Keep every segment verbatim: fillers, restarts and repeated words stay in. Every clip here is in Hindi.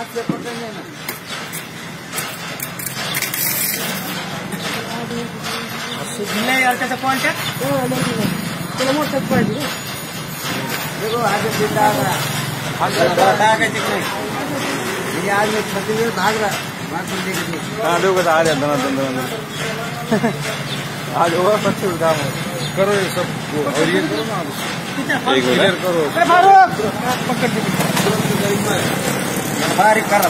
हाथ से पकड़ने ना। नहीं यार कैसे पॉइंट है? चलो मोटर पॉइंट देखो आगे जिंदा रहा आज में छत्तीस भाग रहा भाग लेके। हाँ देखो आ जाए दोनों दोनों दोनों आज होगा पच्चीस काम करो ये सब और ये करो ना क्लियर करो पकड़ बारीक करा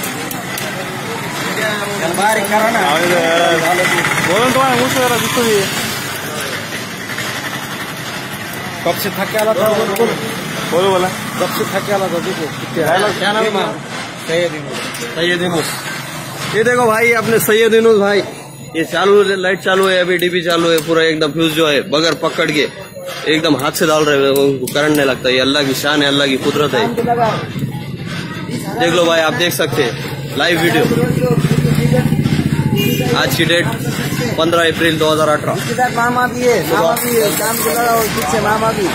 बारीक करा ना बोलो तुम्हारे मुँह से जरा दिखो ये कब से थक के आला था बोलो बोला कब से थक के आला था देखो क्या नाम है सैयद यूनुस। ये देखो भाई अपने सैयद यूनुस भाई ये चालू लाइट चालू है अभी डीपी चालू है पूरा एकदम फ्यूज जो है बगैर पकड़ के एकदम हाथ से डाल रहे हैं उनको करंट नहीं लगता। ये अल्लाह की शान है अल्लाह की कुदरत है। देख लो भाई आप देख सकते हैं लाइव वीडियो आज की डेट पंद्रह अप्रैल दो हजार अठारह। मामा भी है मामा भी है काम के लगा और पीछे मामा भी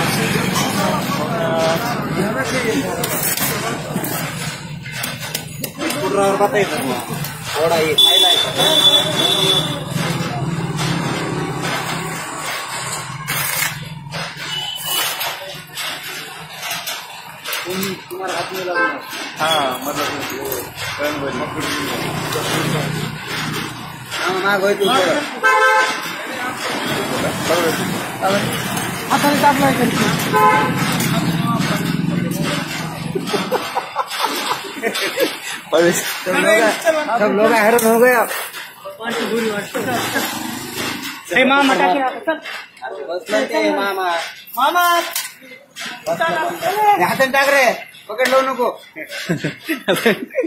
और बताइए थोड़ा ये हाईलाइट तुम्हारे हाथ में लगा। हाँ मतलब हाँ ना गई तू अपन काम नहीं करती सब लोग हैरान हो गए आप मामा मामा मामा हाथ टाक रहे पकड़ लो उनको।